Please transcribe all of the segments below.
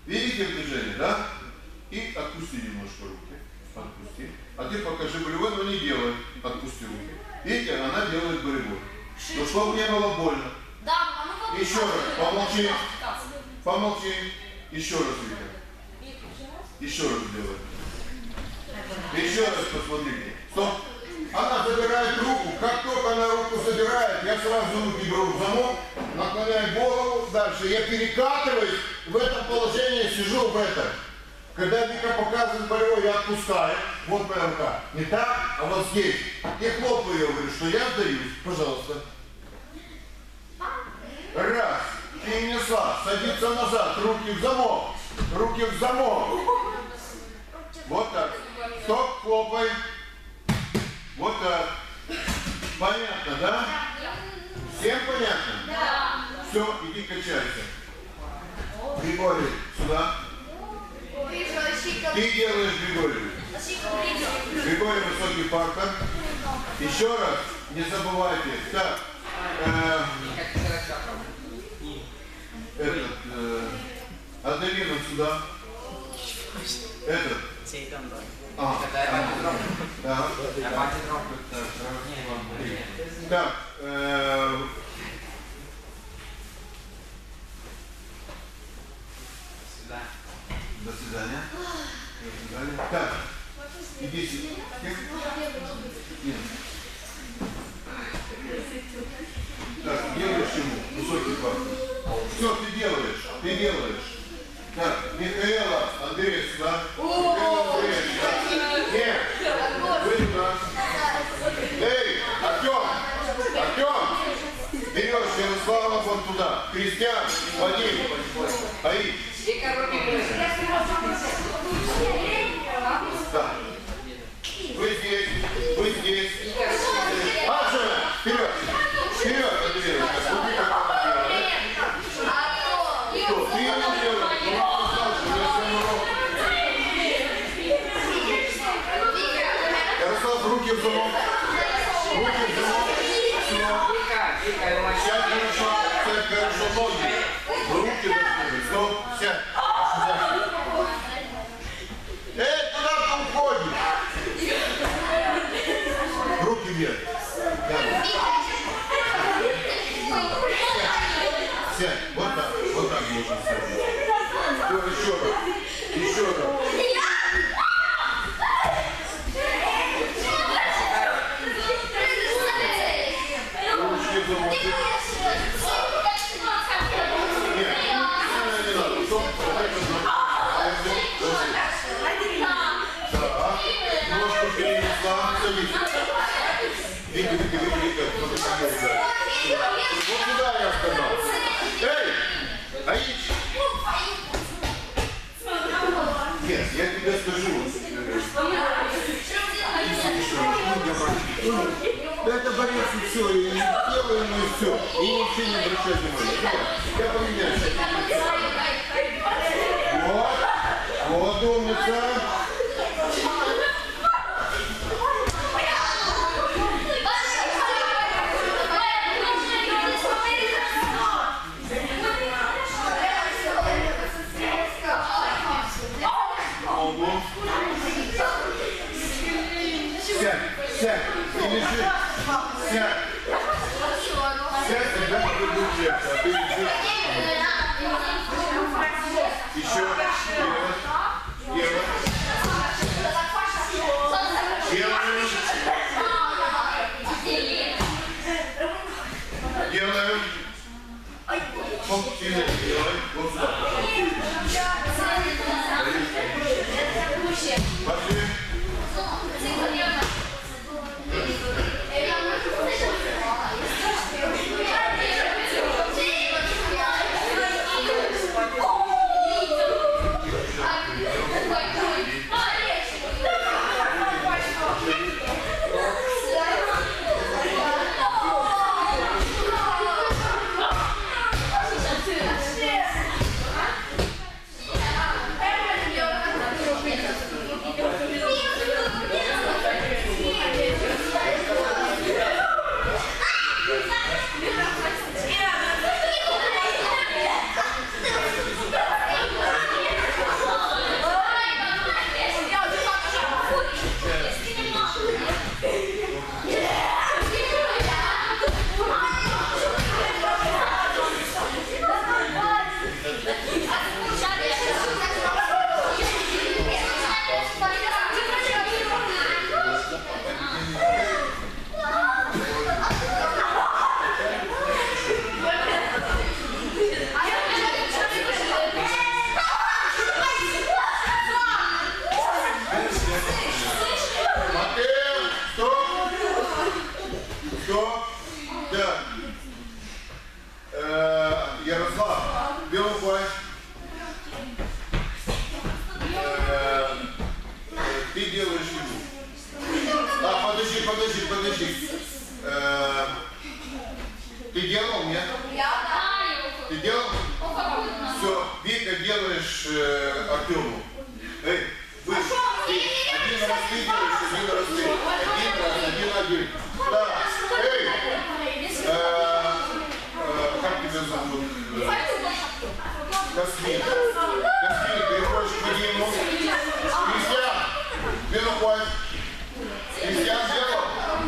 Видите движение, да? И отпусти немножко руки. Отпусти. А ты покажи болевой, но не делай. Отпусти руки. Видите, она делает болевой. Но чтобы не было больно. Еще раз, помолчи. Помолчи. Еще раз, Вика. Еще раз делай. Еще раз посмотрите. Стоп. Она забирает руку. Как только она руку забирает, я сразу руки беру в замок, наклоняю голову. Дальше я перекатываюсь. В этом положении сижу в этом. Когда Вика показывает болевой, я отпускаю. Вот моя рука. Не так, а вот здесь. И хлопаю ее, говорю, что я сдаюсь. Пожалуйста. Раз. Перенесла. Садится назад. Руки в замок. Руки в замок. Вот так. Стоп, хлопай. Вот так. Понятно, да? Всем понятно? Да. Все, иди качайся. Григорий, сюда. Ты делаешь Григорий. Григорий высокий фактор. Еще раз, не забывайте. Так. Аделина сюда. Этот. Да. Так. До свидания. До свидания. Так. Иди сюда. Нет. Так, делаешь ему высокий фактор. Все, ты делаешь. Ты делаешь. Так, Михаила, Андрей сюда. Михаила, Андрей сюда. Нет. Вы сюда. Эй, Артем. Артем. Берешь Ярослава вон туда. Кристиан, Вадим. Аид. Да. Вы здесь. Вы здесь. Аджина, вперед. Вперед, Андрей. Смотри, как она делает. Что, ты ее делаешь? Ярослав, руки в замок. Руки в замок. Сядь хорошо, ноги. Руки должны быть. Стоп, сядь. Эй, куда ты уходишь? Руки вверх. Сядь. Вот так. Вот так должен сядь. Еще раз. Еще раз. Вот сюда я сказал. Эй, Аич! Нет, я тебе скажу. Это борец и все, и делаем и все. И вообще не обращай внимания. Я поменяюсь. Вот. Вот умница. Сядь, сядь, и лежи. Сядь. Сядь, когда ты будешь, а ты лежишь. делаешь Артему. Эй, вы один раз ты делаешь, один раз ты. Один. Да. Эй, как тебя зовут? Космин. Космин, переходишь к Вадиму. Кристиан, где находишь? Кристиан делал?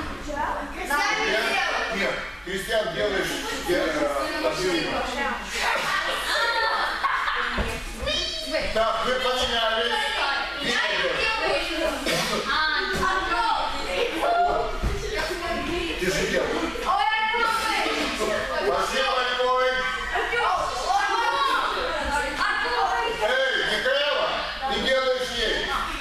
Нет, Кристиан делаешь Артему. Так, вы поменялись. Ты же делал. Пошли, Вальковый. Эй, Михаила, ты делаешь ей.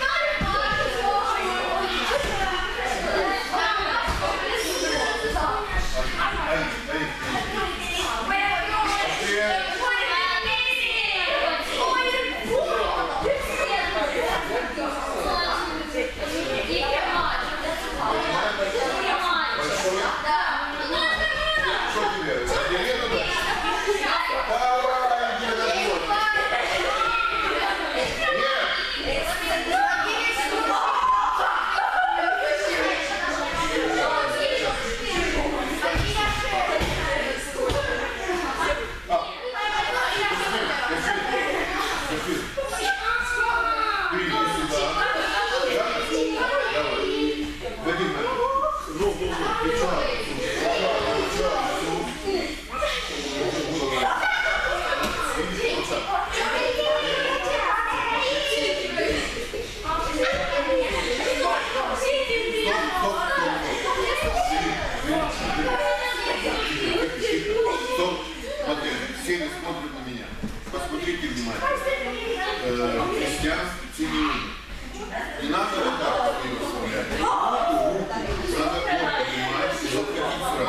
Все не смотрят на меня. Посмотрите внимательно. Кристиан Семенин. Не надо вот так ее вставлять. Руку надо поднимать и заходить сразу.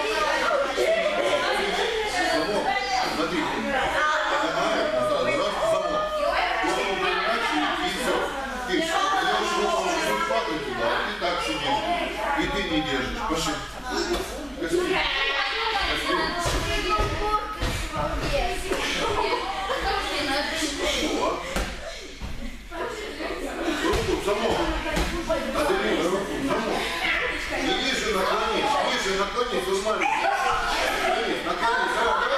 Замок. Смотрите. Поднимает назад. Раз, замок. Голову поднимать и все. Ты даешь руку, чтобы падать туда, а ты так сидишь. И ты не держишь. Пошли. Костюм. Руку в замок. Аделина, руку в замок. И ниже наклонись, нормально. Наклонись,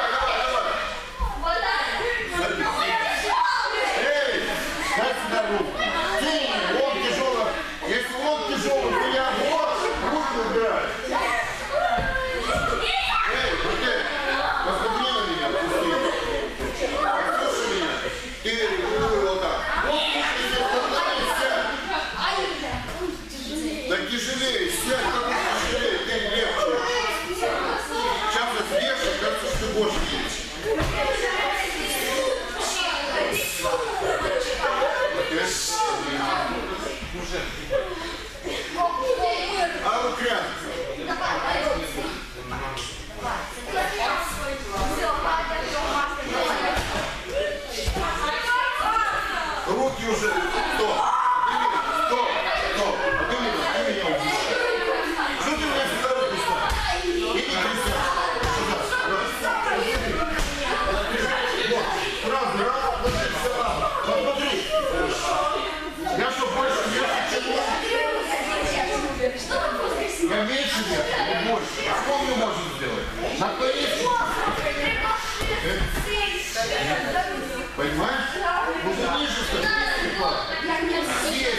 давай. Эй, дай сюда руку. Ты, он тяжелый. Если он тяжелый, то я руку убираю. Эй, посмотри на меня, пусти. Послушай меня. Ты вот так. Да тяжелее, сядь, как тяжелее, ты легче. Сейчас ты съешь, кажется, что ты больше едешь. А вот крятка. Руки уже. Стоп. Ты меня убиваешь. Что ты меня сюда руку ставишь? Иди, Кристиан. Сюда. Раз, посмотри. Я что, больше вешу, чем он? Я меньше вешу, не больше. А что мне можно сделать? Наклонись. Понимаешь? Нужно ниже ставить. Здесь.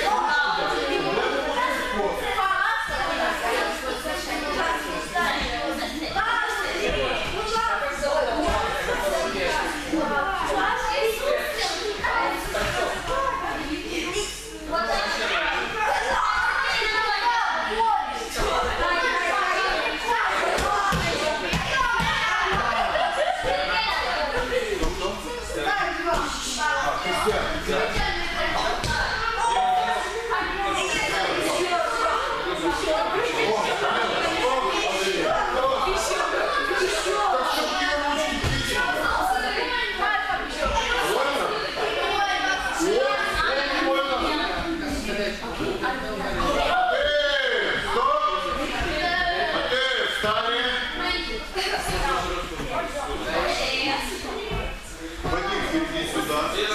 Вадим, иди сюда.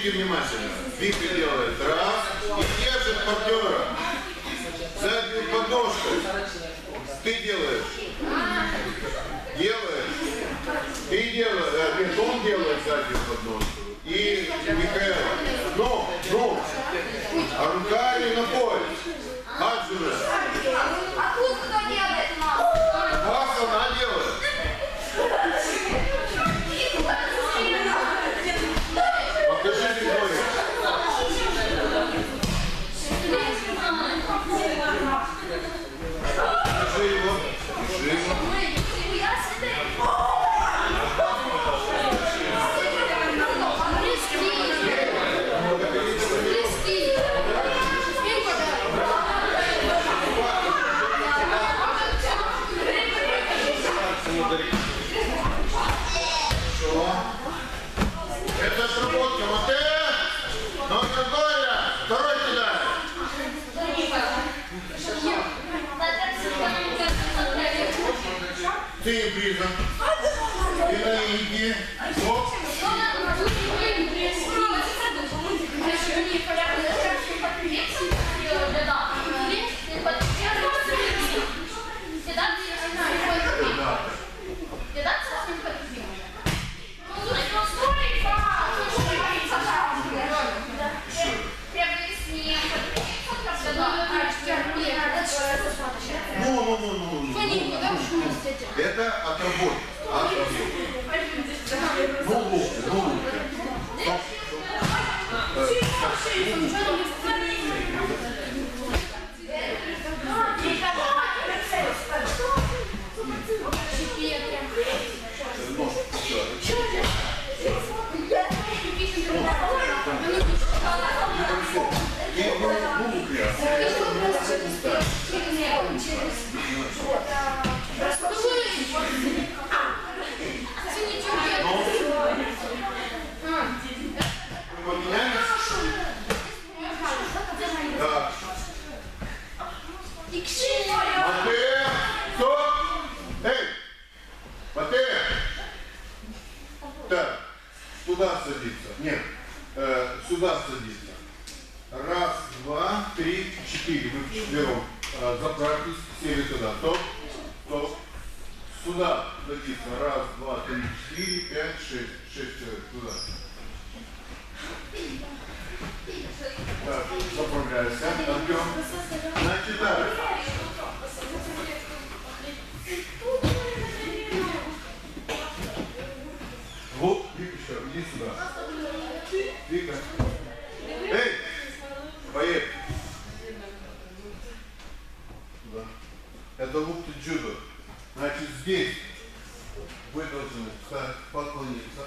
Смотрите внимательно. Вика делает раз и держит партнера. Заднюю подножку. Ты делаешь. Ты делаешь. Он делает заднюю подножку. И Михаил. Ну. А руками на пояс. Аджуна. А тут кто делает? Вас она делает. Покажи Григорий. Покажи его. Это отработка. Вот это. Но Григория. Второй кидай. Ты Бриза. И на Иги. Оп. Это отработка. Так, туда садится. Нет, сюда садится. Раз, два, три, четыре. Вы вчетвером заправьтесь, сели туда. Стоп. Сюда садится. Раз, два, три, четыре, пять, шесть. 6 человек туда. Так, заправляйся. Артем. Значит, так. Вот, Викочка, иди сюда. Вика. Эй! Поехали. Туда. Это лук джудо. Значит, здесь вы должны поклониться.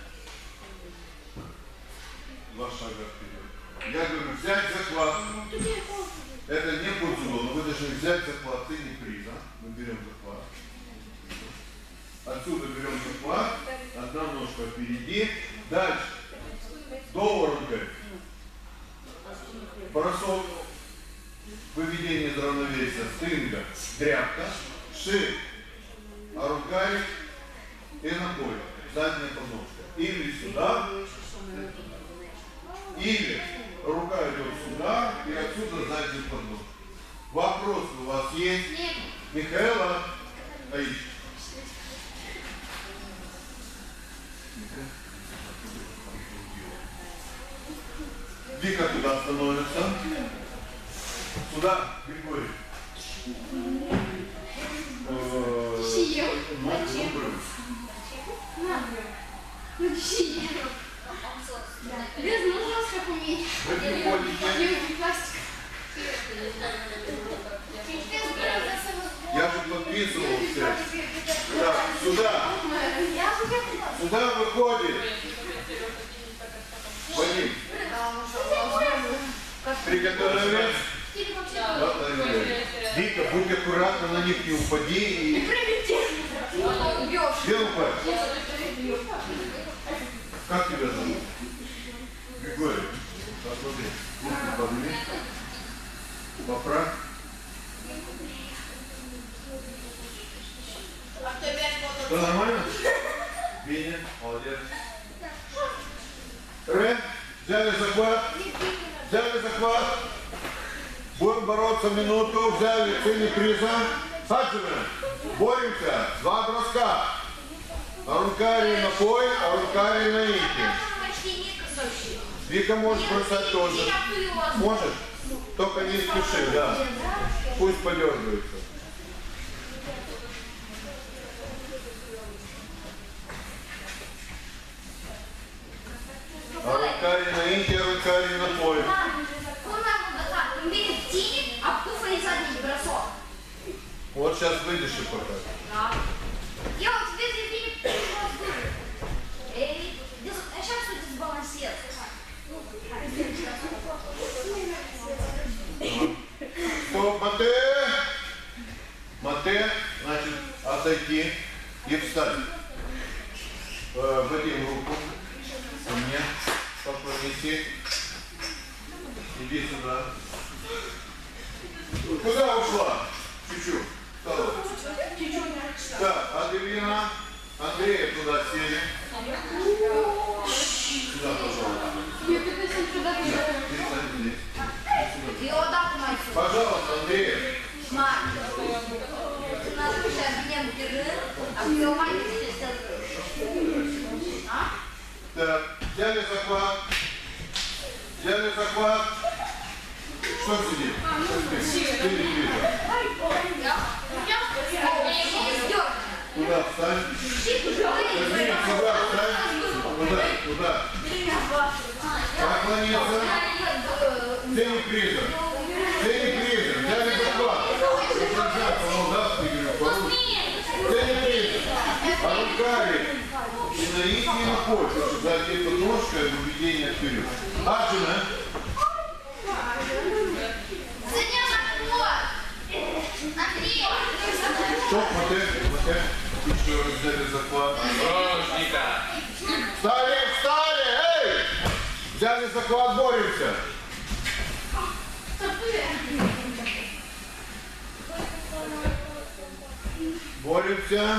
2 шага вперед. Я говорю, взять заклад. Это не подзубо, но вы должны взять заклад. Ты не приза. Мы берем заклад. Отсюда берем заклад. Одна ножка впереди. Дальше. Доворонкой. Бросок. Выведение из равновесия. Стринга. Дряпка. Шип. А рукавик. И на поле. Задняя подножка. Или сюда. Или рука идет сюда, и отсюда задний подножка. Вопросы у вас есть? Нет. Михаила Таисович. Вика туда становится. Сюда, Григорий. Без нужно, как уметь. Вы приходите. Я же подписывал все. Так, сюда. Сюда выходит. Вадим. Приготовились. Вика, будь аккуратна, на них не упади и... Где упасть? Как тебя зовут? Григорий. Посмотри. Руки подними. Поправь. Что, нормально? Веня, молодец. Ре, взять. захват. Взяли захват. Будем бороться минуту. Взяли цели приза. Хаджиме. Боремся. 2 броска. Арункари на пой, арункари на инки. Вика может бросать тоже. Может? Только не спеши, да. Пусть подергивается. Арункари на инки, арункари на пой. Вот сейчас выйдешь и покажешь. Я вот тебе Филипп сейчас что-то сбалансировать. Стоп, мате. Мате, значит, отойти и встать. Вадим, руку ко мне, поклонись. Иди сюда. Куда ушла? Чуть-чуть. Так, Аделина, Андрея туда сели. Сюда, пожалуйста. Пожалуйста, Андрей. Так, взяли захват. Взяли захват. Что сидит? Куда встань? Куда встань? Куда? Поклониться. Цени приза. Цени приза. Взяли захват. По-молдавски говорю. По-русски. Цени приза. Арункари. И на их и на пой. Потому что сзади эта ножка и выведение вперед. Аджина. Стоп, мате. Еще раз взяли захват. Встали, встали, эй! Взяли захват, боремся. Боремся.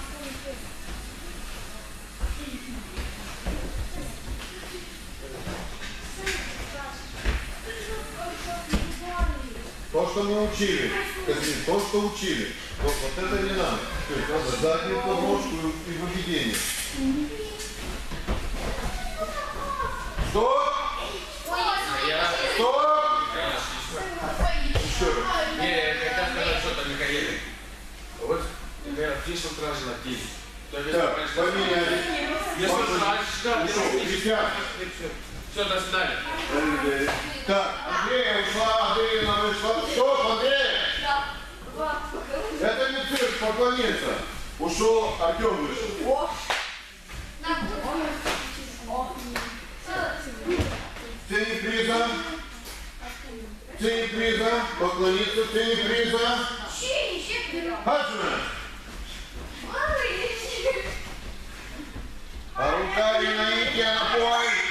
То, что мы учили, то, что учили, вот это не надо. То есть надо заднюю подножку и выведение. Стоп! Стоп! Еще раз. Не, когда сказать что-то Михаиле. Вот, здесь вот раз на теле. Так, поменяли. Все, до свидания. Так, Андрея ушла, Аделина вышла. Стоп, Андрей! Это не цирк, поклониться. Ушел, Артем вышел. Цени приза. Цени приза. Поклониться, цени приза. Хаджиме. Арункари на инке, на пой.